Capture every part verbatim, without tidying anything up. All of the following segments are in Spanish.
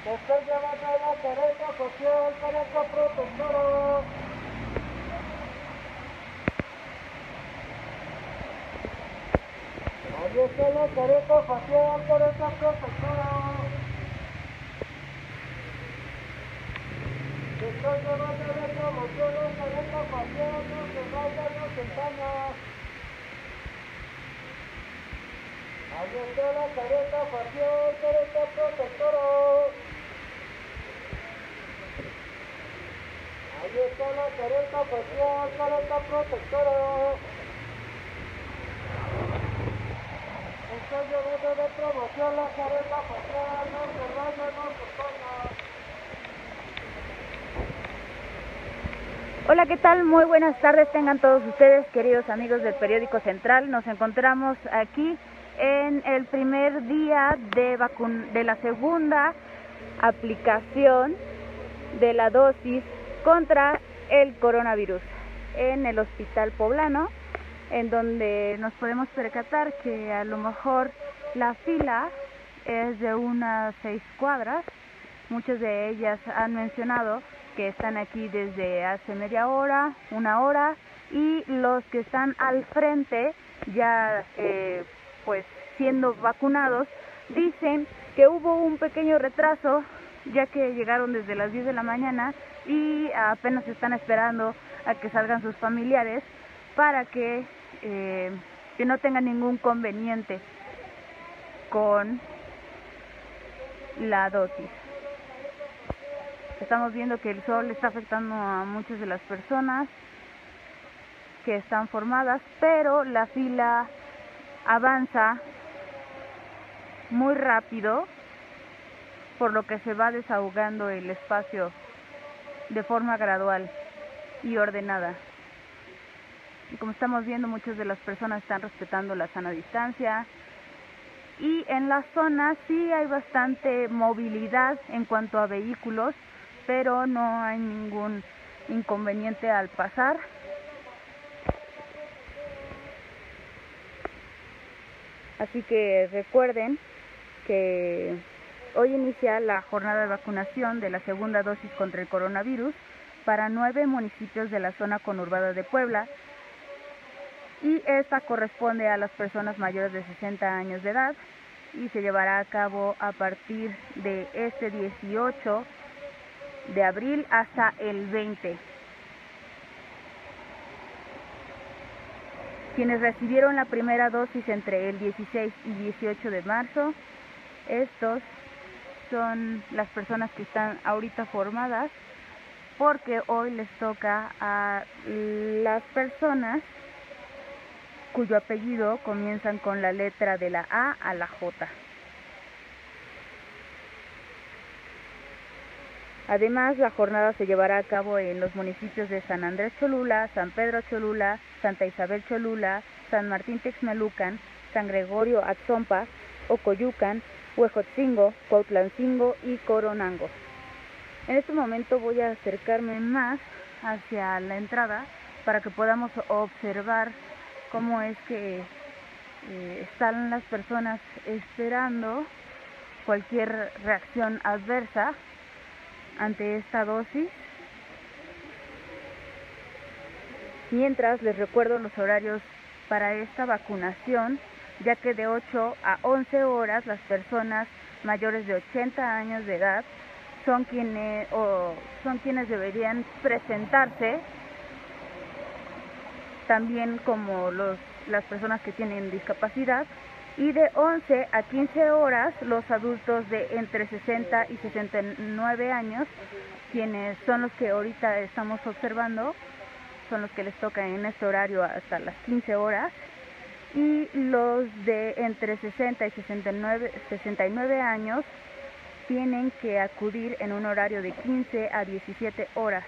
Estoy llevando la careta social, careta protectora. Ahí está la careta facial, careta protectora. Estoy llevando la promoción, careta facial, no se vayan, no se empañan. Ahí está la careta facial, careta protectora. Ahí está la careta facial, careta protectora. Estoy llevando de promoción la careta facial, no se vaya, no se ponga. Hola, ¿qué tal? Muy buenas tardes tengan todos ustedes, queridos amigos del Periódico Central. Nos encontramos aquí en el primer día de, vacun de la segunda aplicación de la dosis contra el coronavirus en el Hospital Poblano, en donde nos podemos percatar que a lo mejor la fila es de unas seis cuadras. Muchas de ellas han mencionado que están aquí desde hace media hora, una hora, y los que están al frente ya eh, pues siendo vacunados dicen que hubo un pequeño retraso, ya que llegaron desde las diez de la mañana y apenas están esperando a que salgan sus familiares para que, eh, que no tengan ningún conveniente con la dosis. Estamos viendo que el sol está afectando a muchas de las personas que están formadas, pero la fila avanza muy rápido, por lo que se va desahogando el espacio de forma gradual y ordenada. Y como estamos viendo, muchas de las personas están respetando la sana distancia, y en la zona sí hay bastante movilidad en cuanto a vehículos, pero no hay ningún inconveniente al pasar. Así que recuerden que hoy inicia la jornada de vacunación de la segunda dosis contra el coronavirus para nueve municipios de la zona conurbada de Puebla, y esta corresponde a las personas mayores de sesenta años de edad y se llevará a cabo a partir de este dieciocho de abril hasta el veinte. Quienes recibieron la primera dosis entre el dieciséis y dieciocho de marzo, estos son las personas que están ahorita formadas, porque hoy les toca a las personas cuyo apellido comienzan con la letra de la A a la J. Además, la jornada se llevará a cabo en los municipios de San Andrés Cholula, San Pedro Cholula, Santa Isabel Cholula, San Martín Texmelucan, San Gregorio Atzompa, Ocoyucan, Huejotzingo, Cuautlancingo y Coronango. En este momento voy a acercarme más hacia la entrada para que podamos observar cómo es que eh, están las personas esperando cualquier reacción adversa ante esta dosis. Mientras, les recuerdo los horarios para esta vacunación, ya que de ocho a once horas las personas mayores de ochenta años de edad son quienes, o son quienes deberían presentarse, también como los, las personas que tienen discapacidad, y de once a quince horas los adultos de entre sesenta y sesenta y nueve años, quienes son los que ahorita estamos observando, son los que les toca en este horario hasta las quince horas, y los de entre sesenta y sesenta y nueve años tienen que acudir en un horario de quince a diecisiete horas.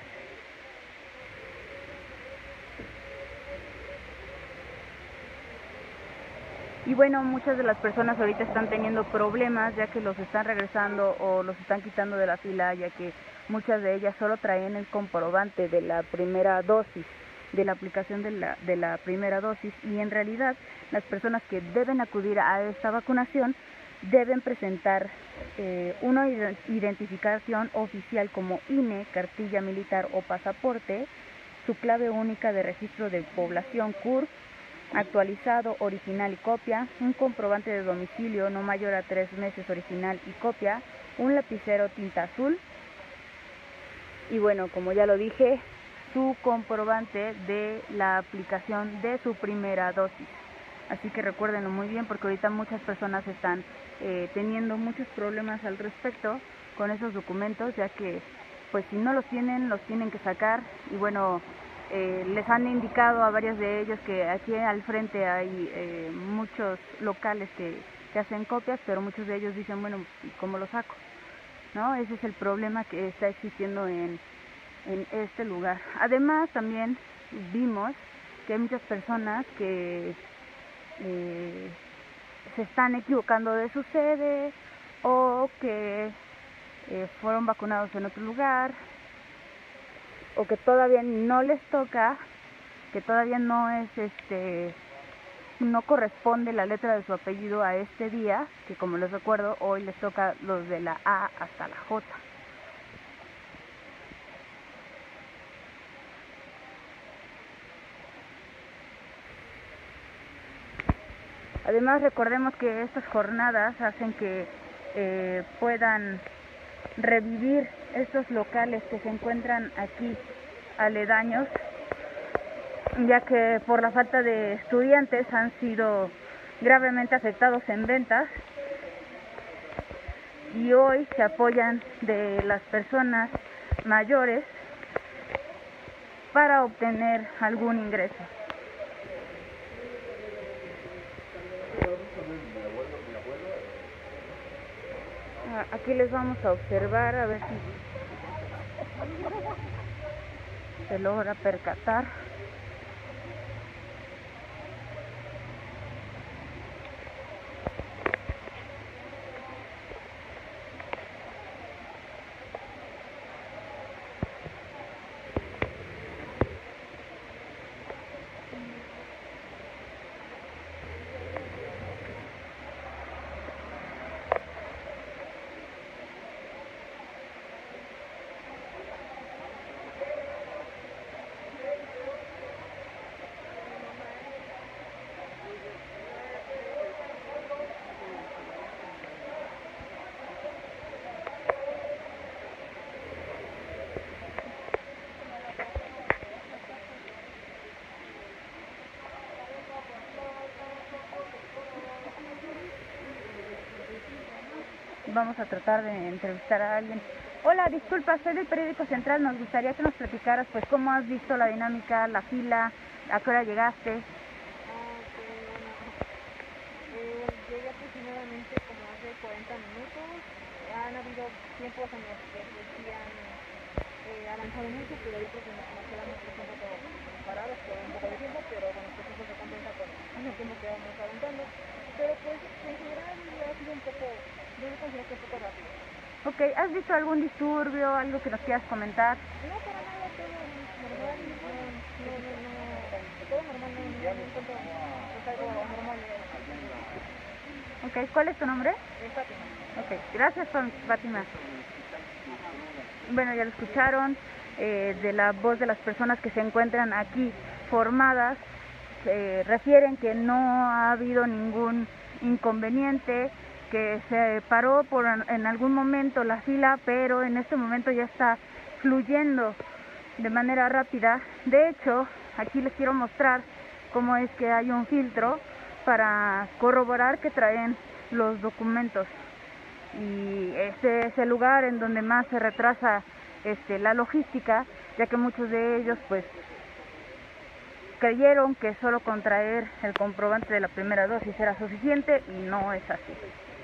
Y bueno, muchas de las personas ahorita están teniendo problemas, ya que los están regresando o los están quitando de la fila, ya que muchas de ellas solo traen el comprobante de la primera dosis, de la aplicación de la, de la primera dosis, y en realidad las personas que deben acudir a esta vacunación deben presentar eh, una identificación oficial como I N E, cartilla militar o pasaporte, su clave única de registro de población C U R P, actualizado, original y copia, un comprobante de domicilio no mayor a tres meses original y copia, un lapicero tinta azul y bueno, como ya lo dije, su comprobante de la aplicación de su primera dosis. Así que recuérdenlo muy bien porque ahorita muchas personas están eh, teniendo muchos problemas al respecto con esos documentos, ya que pues si no los tienen, los tienen que sacar y bueno, eh, les han indicado a varios de ellos que aquí al frente hay eh, muchos locales que, que hacen copias, pero muchos de ellos dicen, bueno, ¿cómo lo saco? ¿No? Ese es el problema que está existiendo en, en este lugar. Además, también vimos que hay muchas personas que eh, se están equivocando de su sede o que eh, fueron vacunados en otro lugar o que todavía no les toca, que todavía no es este no corresponde la letra de su apellido a este día, que como les recuerdo, hoy les toca los de la A hasta la J. Además, recordemos que estas jornadas hacen que eh, puedan revivir estos locales que se encuentran aquí aledaños, ya que por la falta de estudiantes han sido gravemente afectados en ventas y hoy se apoyan de las personas mayores para obtener algún ingreso. Aquí les vamos a observar a ver si se logra percatar. Vamos a tratar de entrevistar a alguien. Hola, disculpa, soy del periódico Central. Nos gustaría que nos platicaras, pues, cómo has visto la dinámica, la fila, a qué hora llegaste. Ah, ok, bueno. Eh, llegué aproximadamente como hace cuarenta minutos. Han habido tiempos en los que pues, sí han eh, avanzado mucho, pero yo creo que nos, nos quedamos un poco parados por un poco de tiempo, pero bueno, pues eso se compensa con el tiempo que vamos avanzando. Pero pues en general ha sido un poco, yo considero que un poco rápido. Ok, ¿has visto algún disturbio, algo que nos quieras comentar? No, para nada, todo normal, no, no, no, no, todo normal, no, no, no encuentro pues, algo anormal. Ok, ¿cuál es tu nombre? Es Fátima. Ok, gracias Fátima. Bueno, ya lo escucharon, eh, de la voz de las personas que se encuentran aquí formadas, eh, refieren que no ha habido ningún inconveniente, que se paró por en algún momento la fila, pero en este momento ya está fluyendo de manera rápida. De hecho, aquí les quiero mostrar cómo es que hay un filtro para corroborar que traen los documentos. Y este es el lugar en donde más se retrasa este, la logística, ya que muchos de ellos pues creyeron que solo con traer el comprobante de la primera dosis era suficiente y no es así.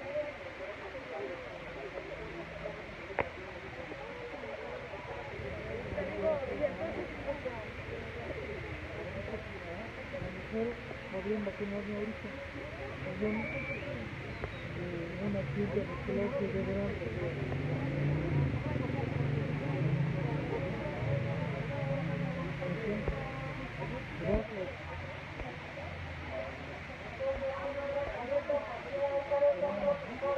Habían vacunado ahorita, habían eh, una tienda de clases de verano. Gracias.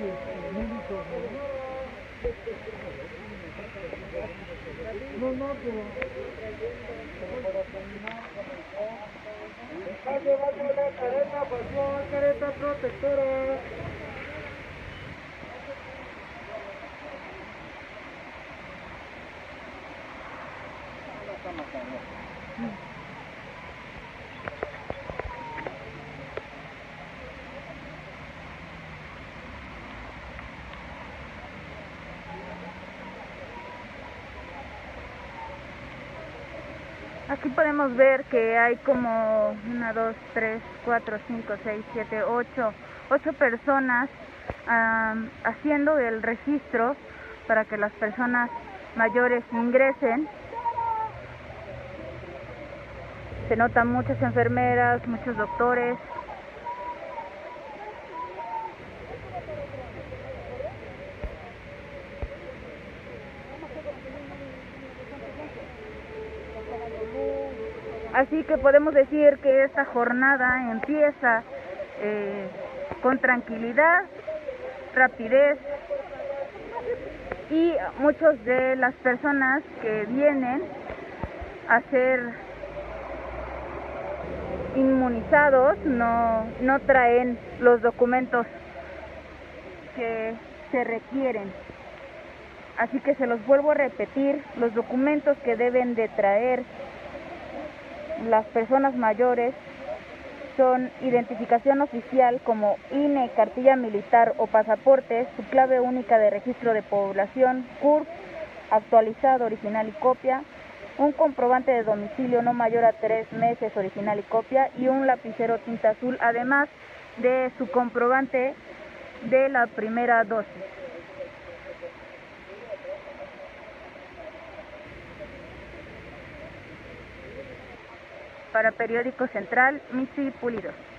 No, no, pero... para terminar, está llevando la careta, pasión, careta protectora. Aquí podemos ver que hay como una, dos, tres, cuatro, cinco, seis, siete, ocho, ocho personas um, haciendo el registro para que las personas mayores ingresen. Se notan muchas enfermeras, muchos doctores. Así que podemos decir que esta jornada empieza eh, con tranquilidad, rapidez, y muchos de las personas que vienen a ser inmunizados no, no traen los documentos que se requieren. Así que se los vuelvo a repetir, los documentos que deben de traer las personas mayores son identificación oficial como I N E, cartilla militar o pasaporte, su clave única de registro de población, C U R P, actualizado, original y copia, un comprobante de domicilio no mayor a tres meses, original y copia, y un lapicero tinta azul, además de su comprobante de la primera dosis. Para Periódico Central, Missy Pulido.